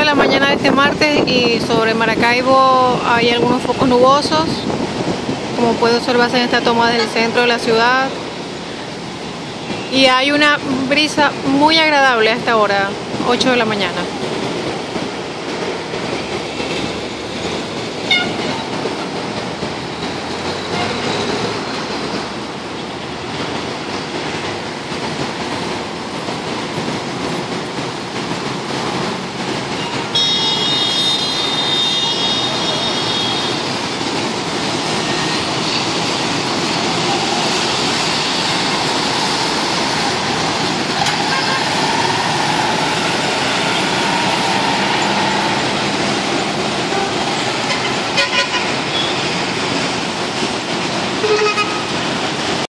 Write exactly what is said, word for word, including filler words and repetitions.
la mañana de este martes y sobre Maracaibo hay algunos focos nubosos, como puede observarse en esta toma del centro de la ciudad. Y hay una brisa muy agradable a esta hora, ocho de la mañana.